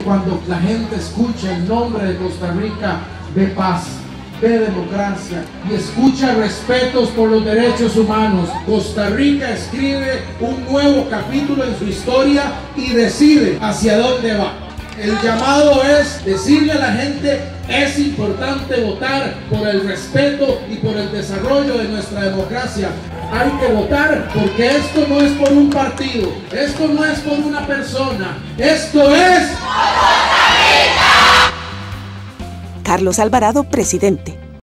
cuando la gente escucha el nombre de Costa Rica, ve paz, ve democracia y escucha respetos por los derechos humanos. Costa Rica escribe un nuevo capítulo en su historia y decide hacia dónde va. El llamado es decirle a la gente: es importante votar por el respeto y por el desarrollo de nuestra democracia. Hay que votar porque esto no es por un partido, esto no es por una persona, esto es... Carlos Alvarado, presidente.